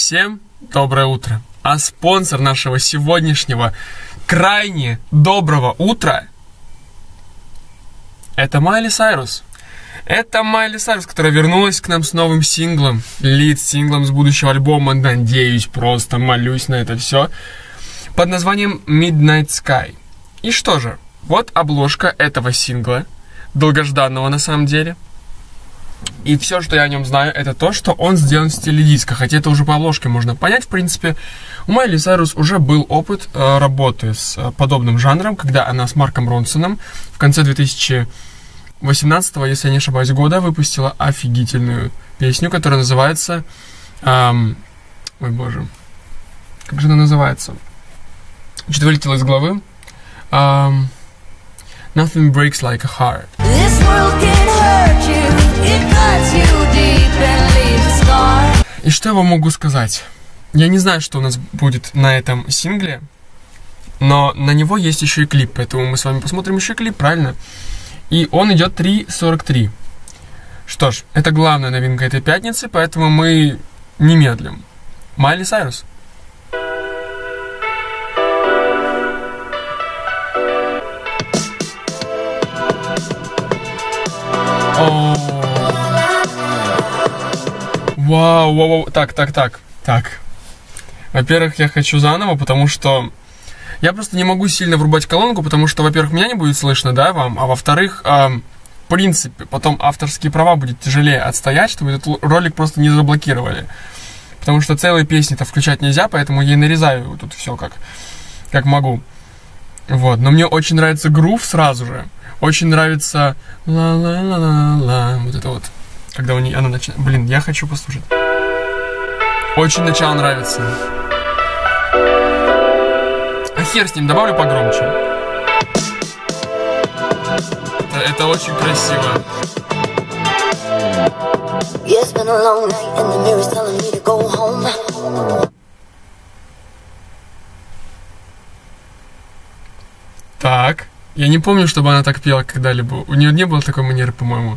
Всем доброе утро. А спонсор нашего сегодняшнего крайне доброго утра — это Майли Сайрус. Это Майли Сайрус, которая вернулась к нам с новым синглом, лид-синглом с будущего альбома, надеюсь, просто молюсь на это все, под названием Midnight Sky. И что же, вот обложка этого сингла, долгожданного на самом деле. И все, что я о нем знаю, это то, что он сделан в стиле диска. Хотя это уже по обложке можно понять, в принципе. У Майли Сайрус уже был опыт работы с подобным жанром, когда она с Марком Ронсоном в конце 2018, если я не ошибаюсь, года выпустила офигительную песню, которая называется... ой, боже. Как же она называется? Что-то вылетело из головы. Nothing breaks like a heart. This world can hurt you. It cuts you deep and leaves a scar. И что я вам могу сказать? Я не знаю, что у нас будет на этом сингле, но на него есть еще и клип, поэтому мы с вами посмотрим еще и клип, правильно? И он идет 3:43. Что ж, это главная новинка этой пятницы, поэтому мы не медлим. Майли Сайрус. Вау. Так. Во-первых, я хочу заново, потому что я просто не могу сильно врубать колонку, потому что, во-первых, меня не будет слышно, да, вам, а во-вторых, в принципе, потом авторские права будет тяжелее отстоять, чтобы этот ролик просто не заблокировали. Потому что целые песни-то включать нельзя, поэтому я и нарезаю тут все как могу. Вот, но мне очень нравится грув сразу же. Очень нравится ла-ла-ла-ла-ла. Вот это вот. Когда она начинает... Блин, я хочу послушать. Очень начало нравится. А хер с ним, добавлю погромче. Это очень красиво. Так. Я не помню, чтобы она так пела когда-либо. У нее не было такой манеры, по-моему.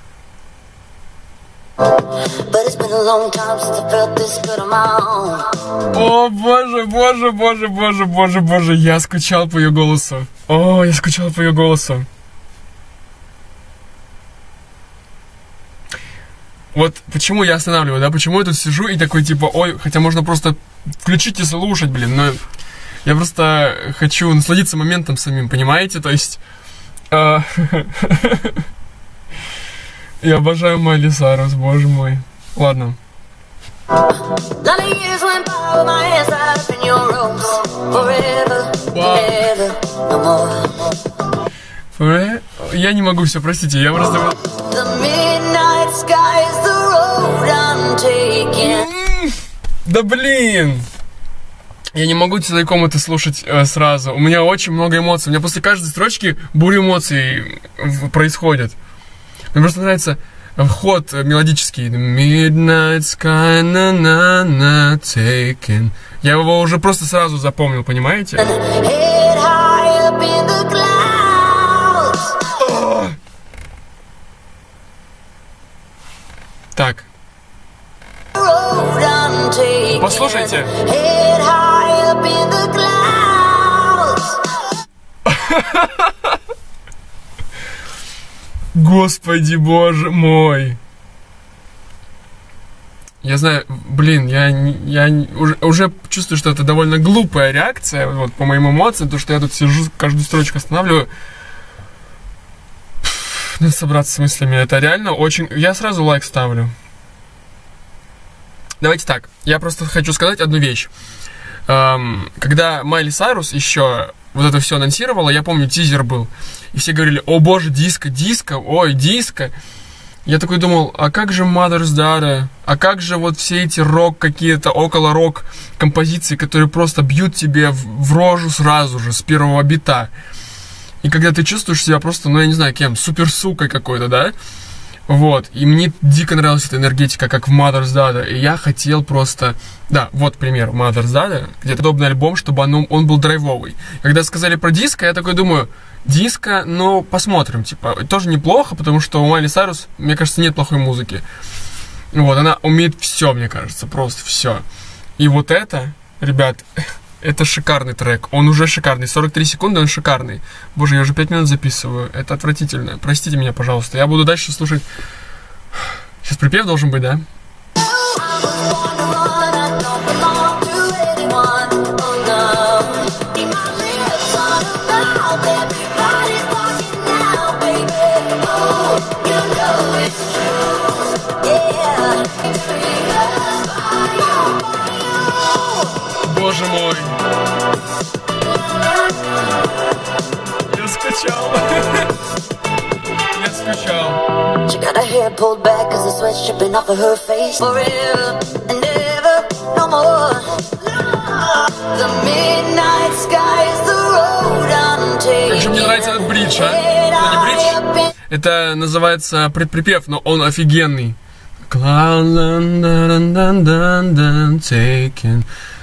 О, боже, я скучал по ее голосу. Вот почему я останавливаю, да? Почему я тут сижу и такой, типа, ой, хотя можно просто включить и слушать, блин, но... Я просто хочу насладиться моментом самим, понимаете? То есть... Я обожаю Майли Сайрус, боже мой. Ладно. Я не могу все, простите, я просто... Да блин! Я не могу целиком это слушать сразу. У меня очень много эмоций. У меня после каждой строчки буря эмоций происходит. Мне просто нравится ход мелодический. Midnight sky, na-na-na, taken. Я его уже просто сразу запомнил, понимаете? Так. Послушайте. Господи, боже мой. Я знаю, блин, я уже чувствую, что это довольно глупая реакция, вот по моим эмоциям, то, что я тут сижу, каждую строчку останавливаю. Надо собраться с мыслями. Это реально очень... Я сразу лайк ставлю. Давайте так, я просто хочу сказать одну вещь. Когда Майли Сайрус еще вот это все анонсировала, я помню, тизер был, и все говорили: о боже, диско, ой, диско. Я такой думал, а как же Mother's Daughter? А как же вот все эти рок какие-то, около рок композиции, которые просто бьют тебе в рожу сразу же, с первого бита. И когда ты чувствуешь себя просто, ну я не знаю кем, суперсукой какой-то, да? Вот, и мне дико нравилась эта энергетика, как в Mother's Daughter, и я хотел просто... Да, вот пример Mother's Daughter, где подобный альбом, чтобы он был драйвовый. Когда сказали про диско, я такой думаю, диско, ну, посмотрим, типа, тоже неплохо, потому что у Майли Сайрус, мне кажется, нет плохой музыки. Вот, она умеет все, мне кажется, просто все. И вот это, ребят, это шикарный трек. Он уже шикарный. 43 секунды, он шикарный. Боже, я уже 5 минут записываю. Это отвратительно. Простите меня, пожалуйста. Я буду дальше слушать... Сейчас припев должен быть, да? Боже мой. Я скучал. Я скучал. She got her hair pulled back as the sweat's dripping off of her face. Forever and ever, no more. The midnight sky is the road I'm taking. Как же мне нравится этот бридж, а? Это не бридж? Это называется предприпев, но он офигенный. Taking.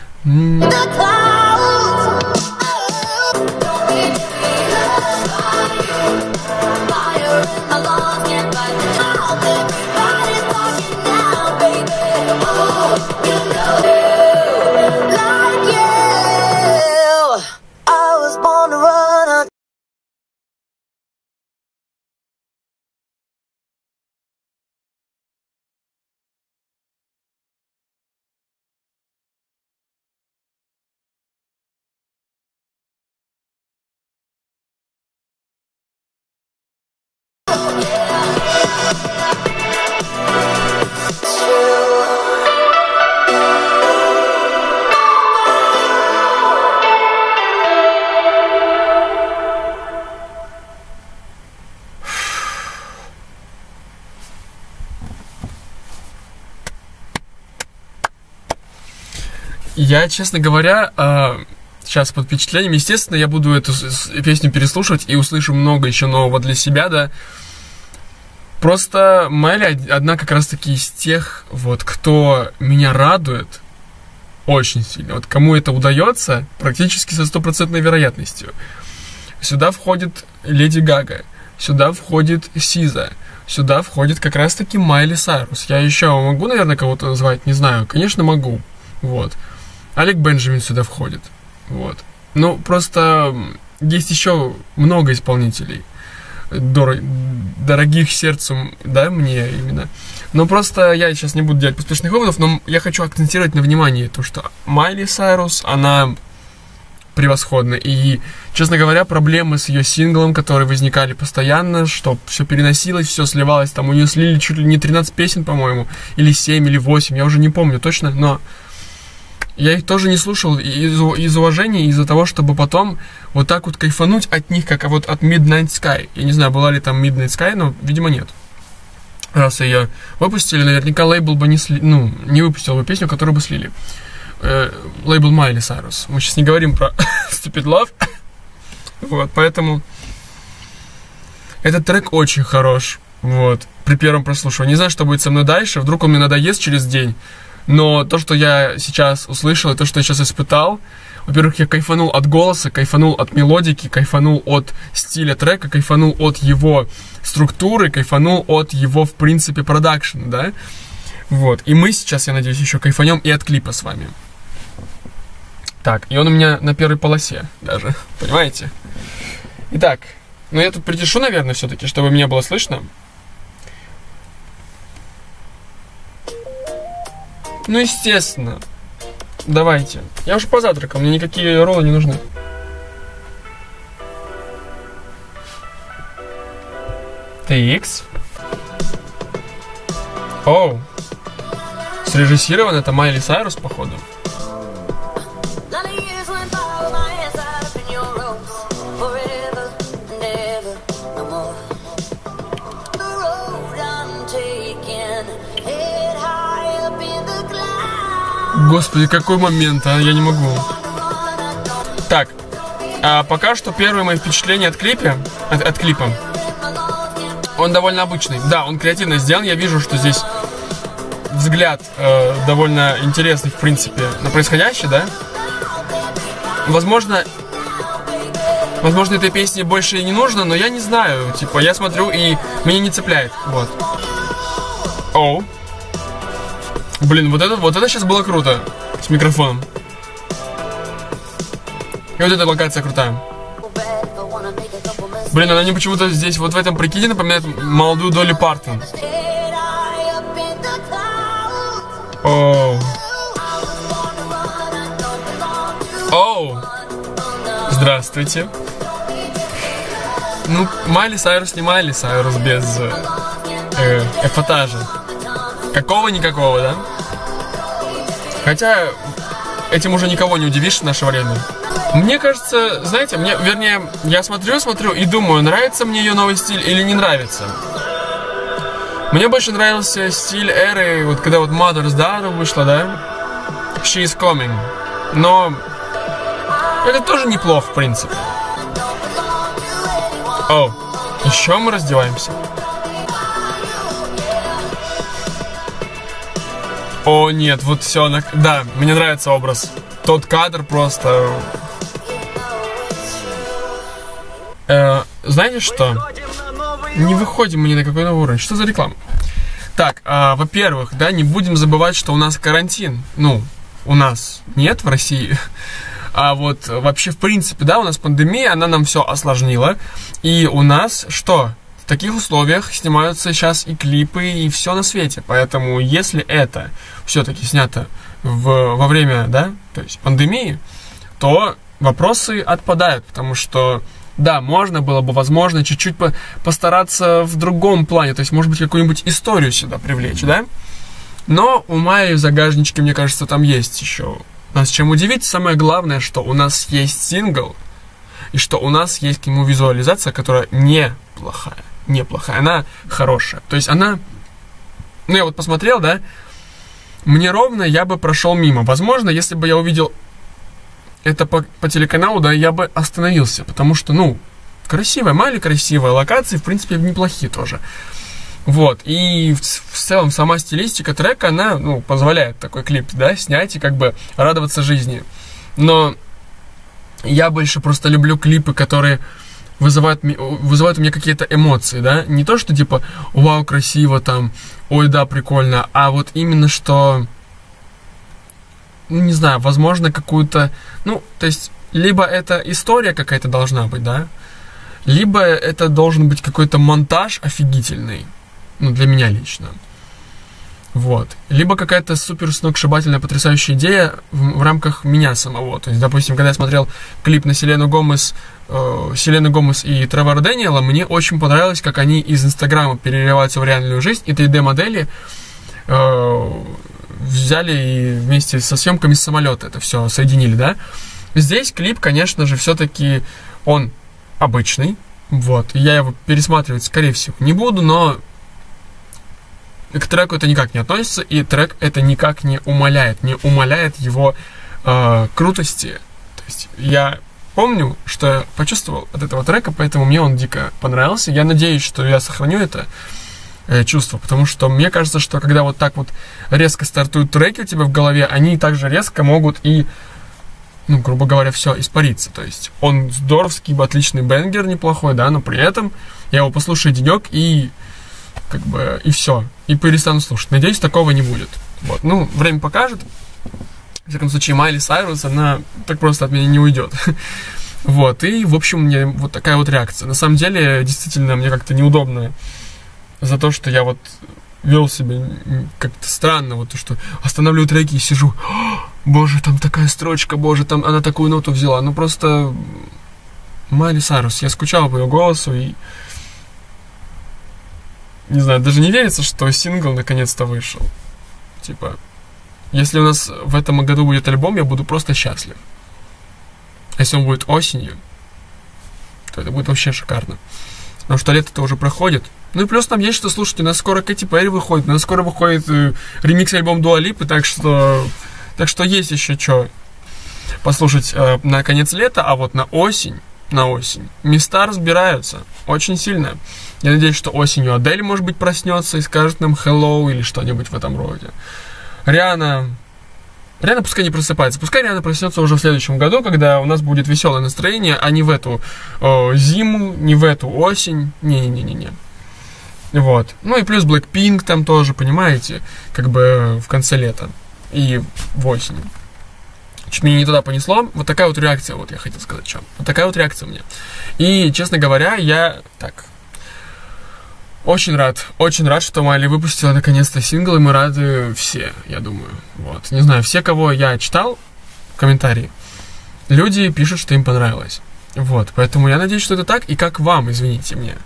Я, честно говоря, сейчас под впечатлением, естественно, я буду эту песню переслушивать и услышу много еще нового для себя, да. Просто Майли одна как раз-таки из тех, вот, кто меня радует очень сильно. Вот кому это удается, практически со 100% вероятностью. Сюда входит Леди Гага, сюда входит Сиза, сюда входит как раз-таки Майли Сайрус. Я еще могу, наверное, кого-то назвать? Не знаю, конечно, могу. Вот. Алек Бенджамин сюда входит. Вот. Ну, просто есть еще много исполнителей, дорогих сердцу, да, мне именно. Но просто я сейчас не буду делать поспешных выводов, но я хочу акцентировать на внимание то, что Майли Сайрус, она превосходна. И, честно говоря, проблемы с ее синглом, которые возникали постоянно, что все переносилось, все сливалось, там у нее слили чуть ли не 13 песен, по-моему, или 7, или 8, я уже не помню точно, но я их тоже не слушал из уважения, из-за того, чтобы потом вот так вот кайфануть от них, как вот от Midnight Sky. Я не знаю, была ли там Midnight Sky, но, видимо, нет. Раз ее выпустили, наверняка лейбл бы не выпустил бы песню, которую бы слили. Лейбл Майли Сайрус. Мы сейчас не говорим про Stupid Love. Вот, поэтому этот трек очень хорош. Вот, при первом прослушивании. Не знаю, что будет со мной дальше. Вдруг он мне надоест через день. Но то, что я сейчас услышал, и то, что я сейчас испытал, во-первых, я кайфанул от голоса, кайфанул от мелодики, кайфанул от стиля трека, кайфанул от его структуры, кайфанул от его, в принципе, продакшена, да? Вот, и мы сейчас, я надеюсь, еще кайфанем и от клипа с вами. Так, и он у меня на первой полосе даже, понимаете? Итак, ну я тут притешу, наверное, все-таки, чтобы меня было слышно. Ну, естественно. Давайте. Я уже позавтракал, мне никакие роллы не нужны. TX. Оу. Срежиссирован это Майли Сайрус, походу. Господи, какой момент, а? Я не могу. Так, пока что первые мои впечатления от клипа. Он довольно обычный. Да, он креативно сделан. Я вижу, что здесь взгляд довольно интересный, в принципе, на происходящее, да? Возможно, этой песни больше и не нужно, но я не знаю. Типа, я смотрю, и меня не цепляет. Вот. Оу. Блин, вот это сейчас было круто. с микрофоном. И вот эта локация крутая. Блин, она мне почему-то здесь, вот в этом прикиде, напоминает молодую Долли Партон. Оу. Оу. Здравствуйте. Ну, Майли Сайрус не Майли Сайрус без эпатажа. Какого-никакого, да? Хотя этим уже никого не удивишь в наше время. Мне кажется, знаете, я смотрю и думаю, нравится мне ее новый стиль или не нравится. Мне больше нравился стиль эры, вот когда вот Mother's Daughter вышла, да? She is Coming. Но это тоже неплохо, в принципе. О, еще мы раздеваемся. О, нет, вот все, да, мне нравится образ. Тот кадр просто... знаете что? Не выходим мы ни на какой новый уровень. Что за реклама? Так, во-первых, да, не будем забывать, что у нас карантин. Ну, у нас нет в России. А вот вообще, в принципе, да, у нас пандемия, она нам все осложнила. И у нас что? В таких условиях снимаются сейчас и клипы, и все на свете. Поэтому, если это все-таки снято во время, да, то есть пандемии, то вопросы отпадают. Потому что, да, можно было бы, возможно, чуть-чуть постараться в другом плане. То есть, может быть, какую-нибудь историю сюда привлечь, да? Но у Майи в загажничке, мне кажется, там есть еще нас чем удивить. Самое главное, что у нас есть сингл, и что у нас есть к нему визуализация, которая неплохая. Она хорошая. То есть она... Ну, я вот посмотрел, да, мне ровно я бы прошел мимо. Возможно, если бы я увидел это по телеканалу, да, я бы остановился. Потому что, ну, красивая, Майли красивая, локации, в принципе, неплохие тоже. Вот, и в целом сама стилистика трека, она, ну, позволяет такой клип, да, снять и как бы радоваться жизни. Но я больше просто люблю клипы, которые вызывают у меня какие-то эмоции, да. Не то, что типа, вау, красиво, там, ой, да, прикольно, а вот именно что, ну, не знаю, возможно, какую-то, ну, то есть, либо это история какая-то должна быть, да, либо это должен быть какой-то монтаж офигительный. Ну, для меня лично. Вот. Либо какая-то супер сногсшибательная, потрясающая идея в рамках меня самого. То есть, допустим, когда я смотрел клип на Селену Гомес и Тревора Дэниела, мне очень понравилось, как они из Инстаграма переливаются в реальную жизнь, и 3D-модели взяли и вместе со съемками с самолета это все соединили, да? Здесь клип, конечно же, все-таки он обычный. Вот. И я его пересматривать, скорее всего, не буду, но к треку это никак не относится, и трек это никак не умаляет его крутости. То есть я помню, что я почувствовал от этого трека, поэтому мне он дико понравился. Я надеюсь, что я сохраню это чувство, потому что мне кажется, что когда вот так вот резко стартуют треки у тебя в голове, они также резко могут и, ну, грубо говоря, все испариться. То есть он здоровский, отличный бенгер, неплохой, да, но при этом я его послушаю денек и как бы, и все, и перестану слушать. Надеюсь, такого не будет. Вот, ну, время покажет. В всяком случае, Майли Сайрус, она так просто от меня не уйдет. Вот, и, в общем, у меня вот такая вот реакция. На самом деле, действительно, мне как-то неудобно за то, что я вот вел себя как-то странно, вот то, что останавливаю треки и сижу, боже, там такая строчка, боже, там она такую ноту взяла. Ну, просто Майли Сайрус, я скучал по ее голосу, и не знаю, даже не верится, что сингл наконец-то вышел. Типа, если у нас в этом году будет альбом, я буду просто счастлив. А если он будет осенью, то это будет вообще шикарно. Потому что лето-то уже проходит. Ну и плюс там есть что слушать. У нас скоро Кэти Перри выходит. У нас скоро выходит ремикс-альбом Дуа Липы. Так что есть еще что послушать на конец лета. А вот на осень места разбираются очень сильно. Я надеюсь, что осенью Адель, может быть, проснется и скажет нам hello или что-нибудь в этом роде. Риhanna пускай не просыпается. Пускай Риhanna проснется уже в следующем году, когда у нас будет веселое настроение, а не в эту зиму, не в эту осень. Не-не-не-не. Вот. Ну и плюс Blackpink там тоже, понимаете, как бы в конце лета и в осень. чуть меня не туда понесло. Вот такая вот реакция, вот я хотел сказать, что. Вот такая вот реакция у меня. И, честно говоря, я очень рад, что Майли выпустила наконец-то сингл, и мы рады все, я думаю. Вот. Не знаю, все, кого я читал, комментарии, люди пишут, что им понравилось. Вот, поэтому я надеюсь, что это так, и как вам, извините меня.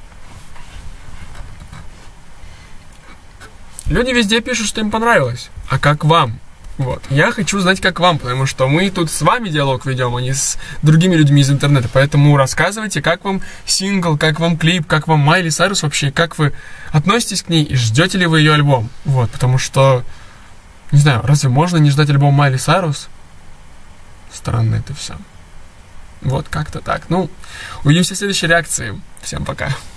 Люди везде пишут, что им понравилось, а как вам? Вот, я хочу знать, как вам, потому что мы тут с вами диалог ведем, а не с другими людьми из интернета, поэтому рассказывайте, как вам сингл, как вам клип, как вам Майли Сайрус вообще, как вы относитесь к ней и ждете ли вы ее альбом, вот, потому что, не знаю, разве можно не ждать альбом Майли Сайрус? Странно это все. Вот как-то так. Ну, увидимся в следующей реакции. Всем пока.